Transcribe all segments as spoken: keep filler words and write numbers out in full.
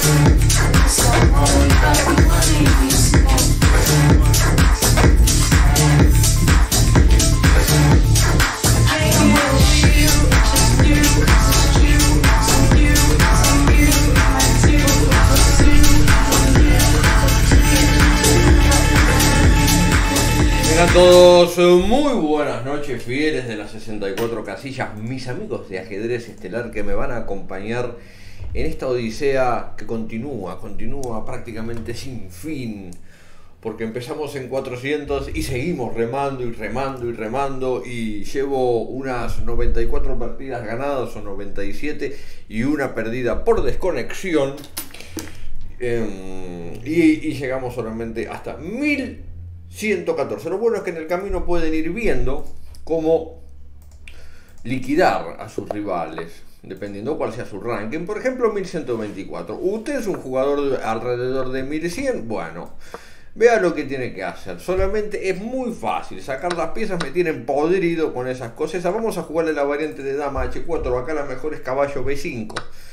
Tengan todos muy buenas noches, fieles de las sesenta y cuatro casillas, mis amigos de ajedrez estelar que me van a acompañar en esta odisea que continúa, continúa prácticamente sin fin, porque empezamos en cuatrocientos y seguimos remando y remando y remando, y llevo unas noventa y cuatro partidas ganadas o noventa y siete y una perdida por desconexión, eh, y, y llegamos solamente hasta mil ciento catorce. Lo bueno es que en el camino pueden ir viendo cómo liquidar a sus rivales, dependiendo cuál sea su ranking. Por ejemplo, mil ciento veinticuatro. Usted es un jugador de alrededor de mil cien. Bueno, vea lo que tiene que hacer. Solamente es muy fácil. Sacar las piezas, me tienen podrido con esas cosas. Vamos a jugarle la variante de dama hache cuatro. Acá la mejor es caballo be cinco.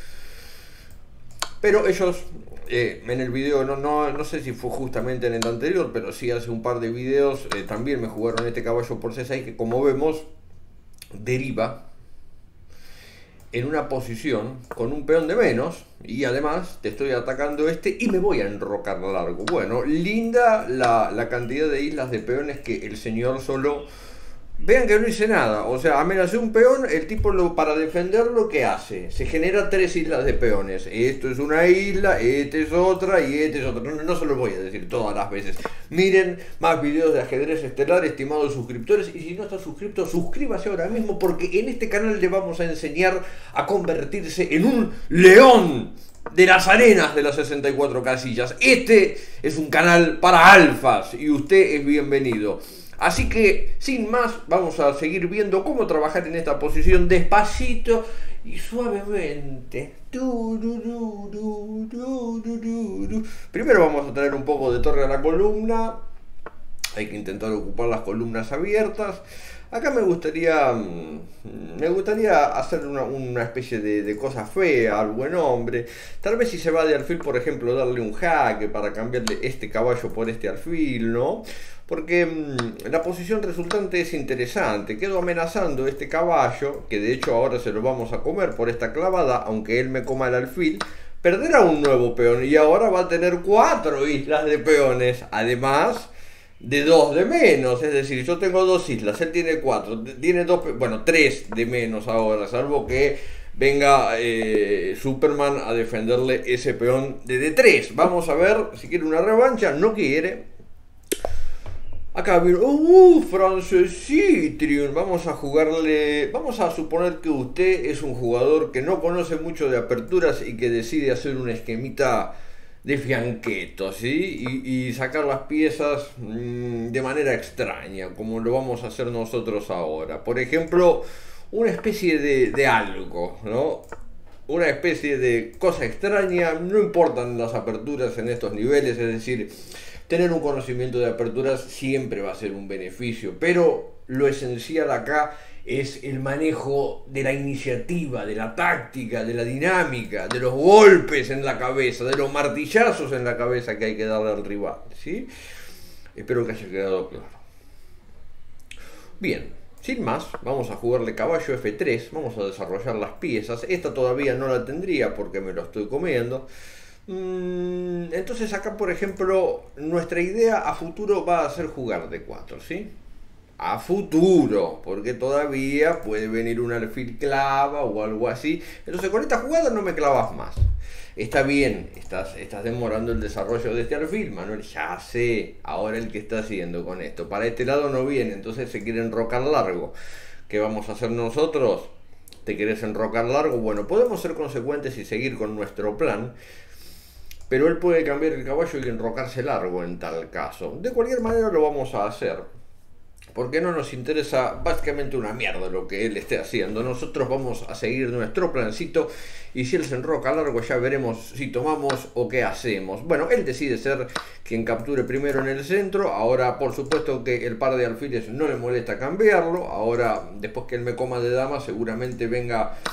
Pero ellos... Eh, en el video, no, no, no sé si fue justamente en el anterior, pero sí hace un par de videos, eh, también me jugaron este caballo por ce seis que, como vemos, deriva en una posición con un peón de menos, y además te estoy atacando este y me voy a enrocar largo. Bueno, linda la, la cantidad de islas de peones que el señor solo... Vean que no hice nada, o sea, amenacé un peón, el tipo lo, para defenderlo, ¿qué hace? Se genera tres islas de peones. Esto es una isla, este es otra y este es otra. No, no se lo voy a decir todas las veces. Miren más videos de ajedrez estelar, estimados suscriptores, y si no está suscrito, suscríbase ahora mismo, porque en este canal le vamos a enseñar a convertirse en un león de las arenas de las sesenta y cuatro casillas. Este es un canal para alfas y usted es bienvenido. Así que, sin más, vamos a seguir viendo cómo trabajar en esta posición despacito y suavemente. Primero vamos a traer un poco de torre a la columna. Hay que intentar ocupar las columnas abiertas. Acá me gustaría me gustaría hacer una, una especie de, de cosa fea al buen hombre. Tal vez si se va de alfil, por ejemplo, darle un jaque para cambiarle este caballo por este alfil, ¿no? Porque mmm, la posición resultante es interesante. Quedo amenazando este caballo, que de hecho ahora se lo vamos a comer por esta clavada, aunque él me coma el alfil. Perderá un nuevo peón y ahora va a tener cuatro islas de peones, además de dos de menos. Es decir, yo tengo dos islas, él tiene cuatro, tiene dos, bueno, tres de menos ahora, salvo que venga eh, Superman a defenderle ese peón de D tres. Vamos a ver si quiere una revancha. No quiere. Acá vino, uh, Francesitrium, vamos a jugarle, vamos a suponer que usted es un jugador que no conoce mucho de aperturas y que decide hacer una esquemita de fianqueto, ¿sí? Y, y sacar las piezas mmm, de manera extraña, como lo vamos a hacer nosotros ahora. Por ejemplo, una especie de, de algo, ¿no? Una especie de cosa extraña, no importan las aperturas en estos niveles, es decir... Tener un conocimiento de aperturas siempre va a ser un beneficio, pero lo esencial acá es el manejo de la iniciativa, de la táctica, de la dinámica, de los golpes en la cabeza, de los martillazos en la cabeza que hay que darle al rival, ¿sí? Espero que haya quedado claro. Bien, sin más, vamos a jugarle caballo efe tres, vamos a desarrollar las piezas. Esta todavía no la tendría porque me lo estoy comiendo. Entonces acá, por ejemplo, nuestra idea a futuro va a ser jugar de cuatro, ¿sí? A futuro, porque todavía puede venir un alfil clava o algo así. Entonces con esta jugada no me clavas más. Está bien, estás, estás demorando el desarrollo de este alfil, Manuel, ya sé. Ahora el que está haciendo con esto. Para este lado no viene, entonces se quiere enrocar largo. ¿Qué vamos a hacer nosotros? ¿Te querés enrocar largo? Bueno, podemos ser consecuentes y seguir con nuestro plan. Pero él puede cambiar el caballo y enrocarse largo en tal caso. De cualquier manera lo vamos a hacer, porque no nos interesa básicamente una mierda lo que él esté haciendo. Nosotros vamos a seguir nuestro plancito y si él se enroca largo ya veremos si tomamos o qué hacemos. Bueno, él decide ser quien capture primero en el centro. Ahora, por supuesto que el par de alfiles no le molesta cambiarlo. Ahora, después que él me coma de dama, seguramente venga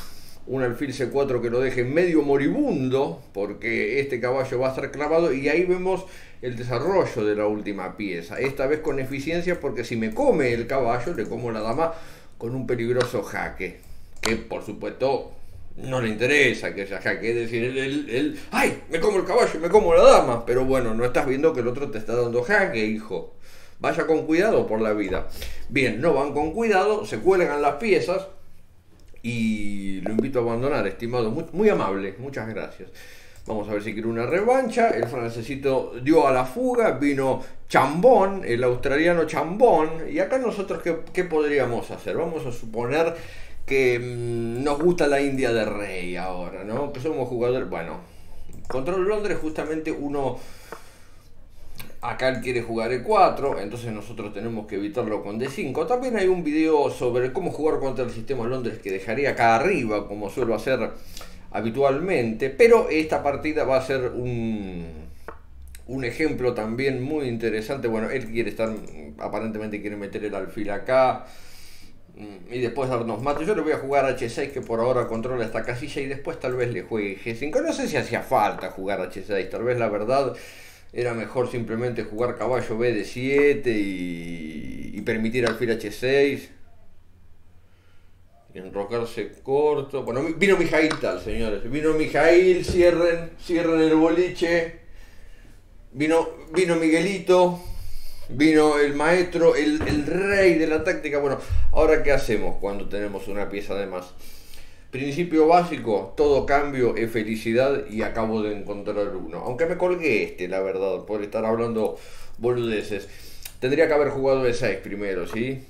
un alfil ce cuatro que lo deje medio moribundo, porque este caballo va a estar clavado, y ahí vemos el desarrollo de la última pieza, esta vez con eficiencia, porque si me come el caballo, le como la dama con un peligroso jaque, que por supuesto no le interesa que sea jaque, es decir, él, él, él, ¡ay! Me como el caballo, me como la dama, pero bueno, no estás viendo que el otro te está dando jaque, hijo. Vaya con cuidado por la vida. Bien, no van con cuidado, se cuelgan las piezas y lo invito a abandonar, estimado. Muy, muy amable, muchas gracias. Vamos a ver si quiere una revancha. El francesito dio a la fuga, vino Chambón, el australiano Chambón. Y acá nosotros, ¿qué, qué podríamos hacer? Vamos a suponer que mmm, nos gusta la India de Rey ahora, ¿no? Que somos jugadores... Bueno, contra Londres justamente uno... Acá él quiere jugar e cuatro, entonces nosotros tenemos que evitarlo con de cinco. También hay un video sobre cómo jugar contra el sistema Londres que dejaría acá arriba, como suelo hacer habitualmente. Pero esta partida va a ser un, un ejemplo también muy interesante. Bueno, él quiere estar, aparentemente quiere meter el alfil acá y después darnos mate. Yo le voy a jugar hache seis, que por ahora controla esta casilla, y después tal vez le juegue ge cinco. No sé si hacía falta jugar hache seis, tal vez la verdad... Era mejor simplemente jugar caballo be de siete y, y permitir alfil hache seis. Y enrocarse corto. Bueno, vino Mijail tal, señores. Vino Mijail, cierren, cierren el boliche. Vino, vino Miguelito. Vino el maestro, el, el rey de la táctica. Bueno, ahora ¿qué hacemos cuando tenemos una pieza de más? Principio básico, todo cambio es felicidad, y acabo de encontrar uno. Aunque me colgué este, la verdad, por estar hablando boludeces. Tendría que haber jugado e seis primero, ¿sí?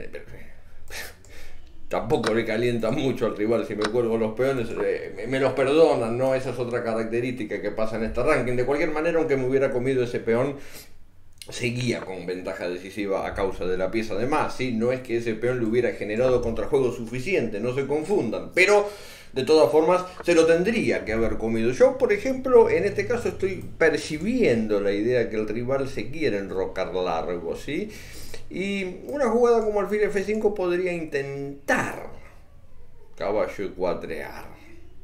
Tampoco le calienta mucho al rival si me cuelgo los peones. Eh, me los perdonan, ¿no? Esa es otra característica que pasa en este ranking. De cualquier manera, aunque me hubiera comido ese peón, seguía con ventaja decisiva a causa de la pieza de más, ¿sí? No es que ese peón le hubiera generado contrajuego suficiente, no se confundan, pero de todas formas se lo tendría que haber comido. Yo, por ejemplo, en este caso estoy percibiendo la idea que el rival se quiere enrocar largo, ¿sí? Y una jugada como alfil efe cinco podría intentar caballo e cuatrear.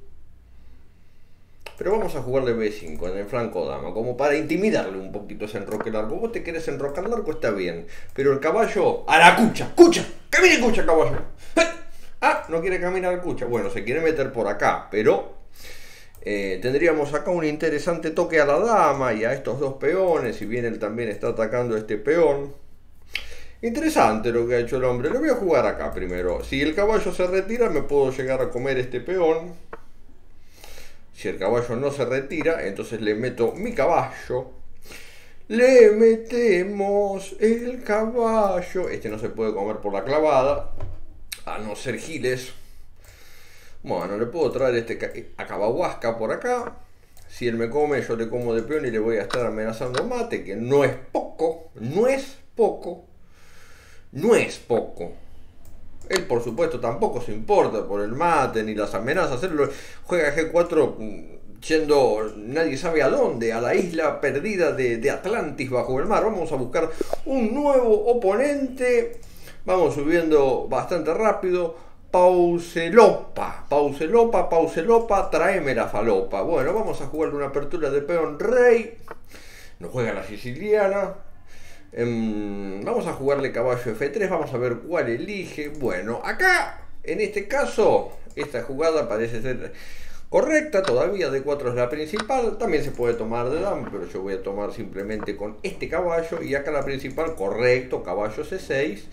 Pero vamos a jugarle be cinco en el flanco dama, como para intimidarle un poquito ese enroque largo. Vos te querés enrocar largo, está bien, pero el caballo a la cucha, cucha, camine cucha caballo. Ah, no quiere caminar cucha, bueno, se quiere meter por acá, pero eh, tendríamos acá un interesante toque a la dama y a estos dos peones, si bien él también está atacando a este peón. Interesante lo que ha hecho el hombre. Lo voy a jugar acá primero. Si el caballo se retira, me puedo llegar a comer este peón. Si el caballo no se retira, entonces le meto mi caballo. Le metemos el caballo. Este no se puede comer por la clavada, a no ser giles. Bueno, le puedo traer este acabahuasca por acá. Si él me come, yo le como de peón y le voy a estar amenazando mate, que no es poco, no es poco, no es poco. Él, por supuesto, tampoco se importa por el mate ni las amenazas. Él juega ge cuatro yendo nadie sabe a dónde, a la isla perdida de, de Atlantis bajo el mar. Vamos a buscar un nuevo oponente. Vamos subiendo bastante rápido. Pauselopa, pauselopa, pauselopa, tráeme la falopa. Bueno, vamos a jugarle una apertura de peón rey. Nos juega la siciliana. Um, vamos a jugarle caballo efe tres, vamos a ver cuál elige. Bueno, acá, en este caso, esta jugada parece ser correcta. Todavía de cuatro es la principal. También se puede tomar de dama, pero yo voy a tomar simplemente con este caballo. Y acá la principal, correcto, caballo ce seis.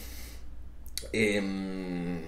Um,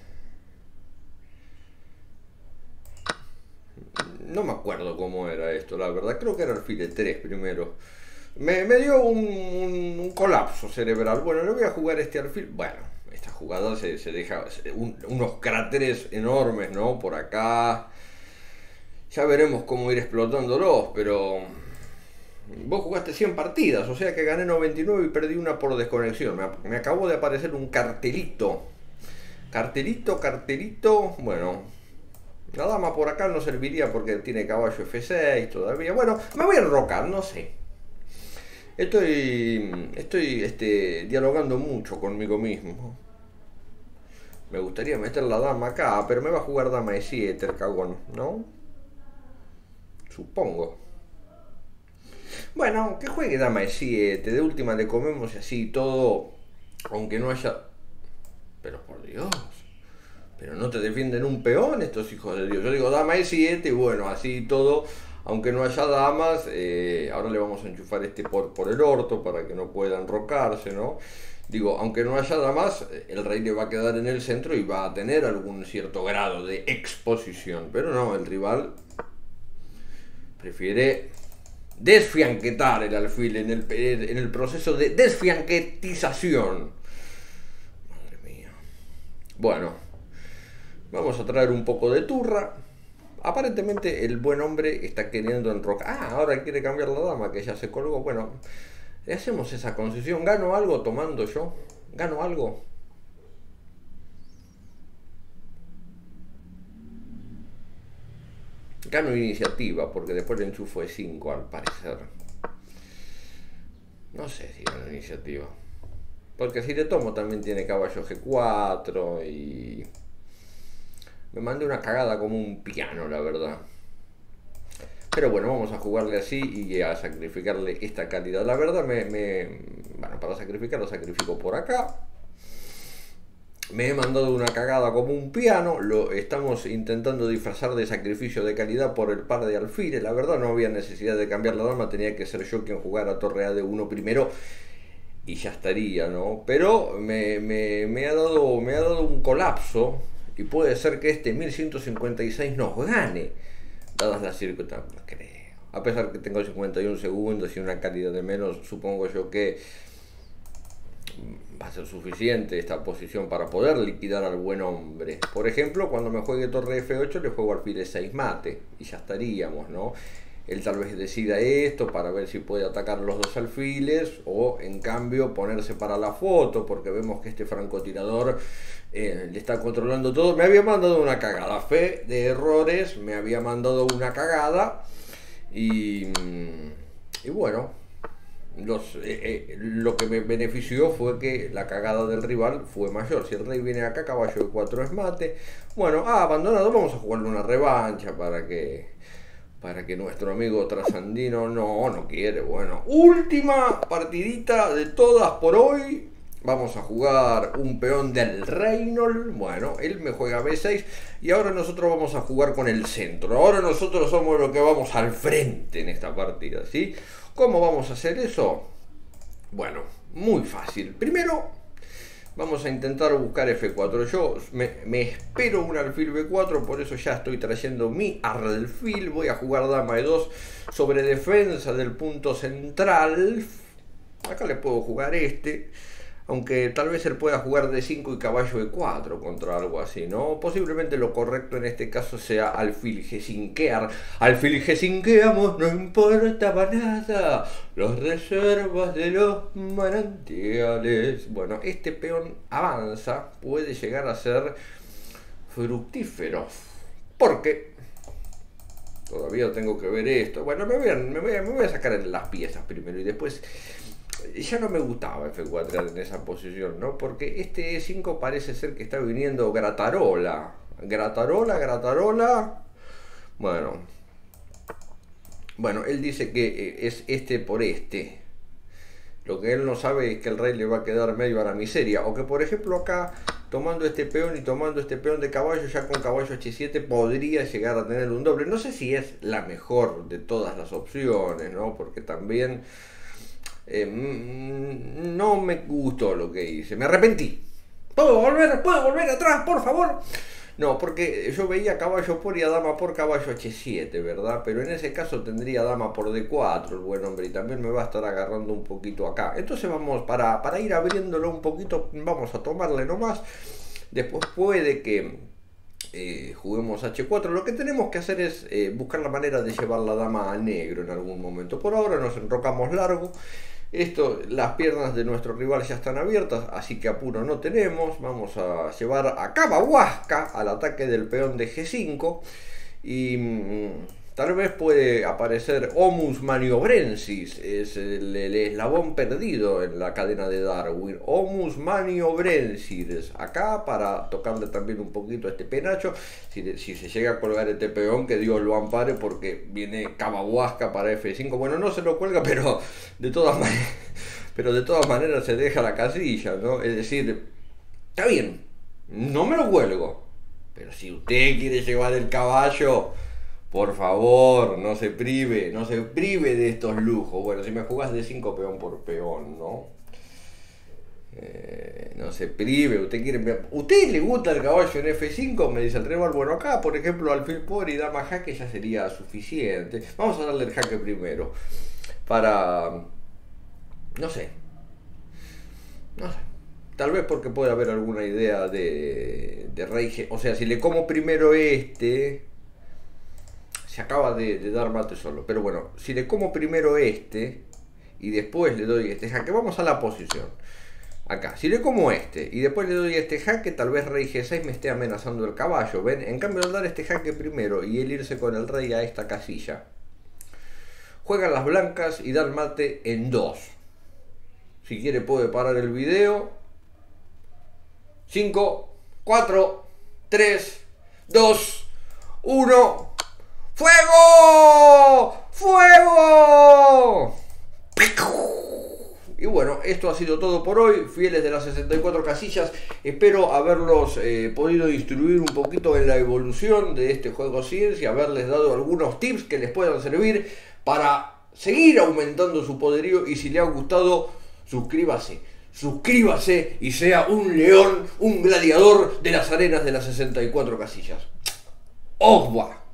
no me acuerdo cómo era esto, la verdad. Creo que era alfil e tres primero. Me, me dio un, un, un colapso cerebral. Bueno, le voy a jugar este alfil. Bueno, esta jugada se, se deja un, unos cráteres enormes, ¿no? Por acá. Ya veremos cómo ir explotándolos, pero vos jugaste cien partidas, o sea que gané noventa y nueve y perdí una por desconexión. Me, me acabó de aparecer un cartelito. Cartelito, cartelito. Bueno, la dama por acá no serviría porque tiene caballo efe seis todavía. Bueno, me voy a enrocar, no sé. Estoy, estoy este, dialogando mucho conmigo mismo. Me gustaría meter la dama acá, pero me va a jugar dama de siete el cagón, ¿no? Supongo. Bueno, que juegue dama de siete. De última le comemos y así todo. Aunque no haya... Pero por Dios. Pero no te defienden un peón estos hijos de Dios. Yo digo dama de siete y bueno, así todo. Aunque no haya damas, eh, ahora le vamos a enchufar este por, por el orto para que no pueda enrocarse, ¿no? Digo, aunque no haya damas, el rey le va a quedar en el centro y va a tener algún cierto grado de exposición. Pero no, el rival prefiere desfianquetar el alfil en el, en el proceso de desfianquetización. Madre mía. Bueno, vamos a traer un poco de turra. Aparentemente el buen hombre está queriendo enrocar. Ah, ahora quiere cambiar la dama que ya se colgó. Bueno, le hacemos esa concesión. ¿Gano algo tomando yo? ¿Gano algo? Gano iniciativa porque después le enchufo de cinco al parecer. No sé si gano iniciativa. Porque si le tomo también tiene caballo G cuatro y... Me mandé una cagada como un piano, la verdad. Pero bueno, vamos a jugarle así y a sacrificarle esta calidad. La verdad, me, me bueno, para sacrificar lo sacrifico por acá. Me he mandado una cagada como un piano. Lo estamos intentando disfrazar de sacrificio de calidad por el par de alfiles. La verdad, no había necesidad de cambiar la dama. Tenía que ser yo quien jugara torre A de uno primero. Y ya estaría, ¿no? Pero me, me, me, ha dado, me ha dado un colapso. Y puede ser que este mil ciento cincuenta y seis nos gane, dadas las circunstancias, no creo. A pesar que tengo cincuenta y uno segundos y una calidad de menos, supongo yo que va a ser suficiente esta posición para poder liquidar al buen hombre. Por ejemplo, cuando me juegue torre F ocho, le juego alfil E seis mate, y ya estaríamos, ¿no? Él tal vez decida esto para ver si puede atacar los dos alfiles o en cambio ponerse para la foto, porque vemos que este francotirador eh, le está controlando todo. Me había mandado una cagada, fe de errores, me había mandado una cagada y, y bueno, los, eh, eh, lo que me benefició fue que la cagada del rival fue mayor. Si el rey viene acá, caballo de cuatro es mate. Bueno, ah, abandonado, vamos a jugarle una revancha para que... Para que nuestro amigo trasandino no, no quiere. Bueno, última partidita de todas por hoy. Vamos a jugar un peón del Reynold. Bueno, él me juega B seis. Y ahora nosotros vamos a jugar con el centro. Ahora nosotros somos los que vamos al frente en esta partida, ¿sí? ¿Cómo vamos a hacer eso? Bueno, muy fácil. Primero... vamos a intentar buscar F cuatro. Yo me, me espero un alfil B cuatro, por eso ya estoy trayendo mi alfil. Voy a jugar dama E dos sobre defensa del punto central. Acá le puedo jugar este, aunque tal vez él pueda jugar D cinco y caballo E cuatro contra algo así, ¿no? Posiblemente lo correcto en este caso sea alfil G cinquear. Alfil G cinqueamos, no importaba nada. Los reservas de los manantiales. Bueno, este peón avanza, puede llegar a ser fructífero. Porque todavía tengo que ver esto. Bueno, me voy a, me voy a, me voy a sacar las piezas primero y después... Ya no me gustaba F cuatro en esa posición, ¿no? Porque este E cinco parece ser que está viniendo Gratarola. Gratarola, Gratarola. Bueno. Bueno, él dice que es este por este. Lo que él no sabe es que el rey le va a quedar medio a la miseria. O que, por ejemplo, acá, tomando este peón y tomando este peón de caballo, ya con caballo H siete podría llegar a tener un doble. No sé si es la mejor de todas las opciones, ¿no? Porque también... Eh, no me gustó lo que hice, me arrepentí. ¿Puedo volver? ¿Puedo volver atrás, por favor? No, porque yo veía caballo por y a dama por caballo H siete, ¿verdad? Pero en ese caso tendría dama por D cuatro el buen hombre y también me va a estar agarrando un poquito acá. Entonces vamos, para, para ir abriéndolo un poquito, vamos a tomarle nomás. Después puede que eh, juguemos H cuatro. Lo que tenemos que hacer es eh, buscar la manera de llevar la dama a negro en algún momento. Por ahora nos enrocamos largo. Esto, las piernas de nuestro rival ya están abiertas, así que apuro no tenemos. Vamos a llevar a Cabahuasca al ataque del peón de G cinco. Y tal vez puede aparecer Homus maniobrensis, es el, el eslabón perdido en la cadena de Darwin. Homus maniobrensis, acá para tocarle también un poquito a este penacho, si, si se llega a colgar este peón, que Dios lo ampare, porque viene Cabahuasca para F cinco. Bueno, no se lo cuelga, pero de todas maneras, pero de todas maneras se deja la casilla, ¿no? Es decir, está bien, no me lo cuelgo, pero si usted quiere llevar el caballo, por favor, no se prive, no se prive de estos lujos. Bueno, si me jugás de cinco peón por peón, ¿no? Eh, no se prive, usted quiere... ¿Usted le gusta el caballo en F cinco? Me dice el rival. Bueno, acá, por ejemplo, alfil por y dama jaque ya sería suficiente. Vamos a darle el jaque primero. Para... No sé. No sé. Tal vez porque puede haber alguna idea de, de rey. O sea, si le como primero este... Se acaba de, de dar mate solo. Pero bueno, si le como primero este y después le doy este jaque, vamos a la posición. Acá, si le como este y después le doy este jaque, tal vez rey G seis me esté amenazando el caballo. ¿Ven? En cambio, al dar este jaque primero y él irse con el rey a esta casilla, juegan las blancas y dan mate en dos. Si quiere puede parar el video. cinco, cuatro, tres, dos, uno... ¡Fuego! ¡Fuego! Y bueno, esto ha sido todo por hoy, fieles de las sesenta y cuatro casillas. Espero haberlos eh, podido instruir un poquito en la evolución de este juego ciencia, haberles dado algunos tips que les puedan servir para seguir aumentando su poderío. Y si le ha gustado, suscríbase. Suscríbase y sea un león, un gladiador de las arenas de las sesenta y cuatro casillas. ¡Os va!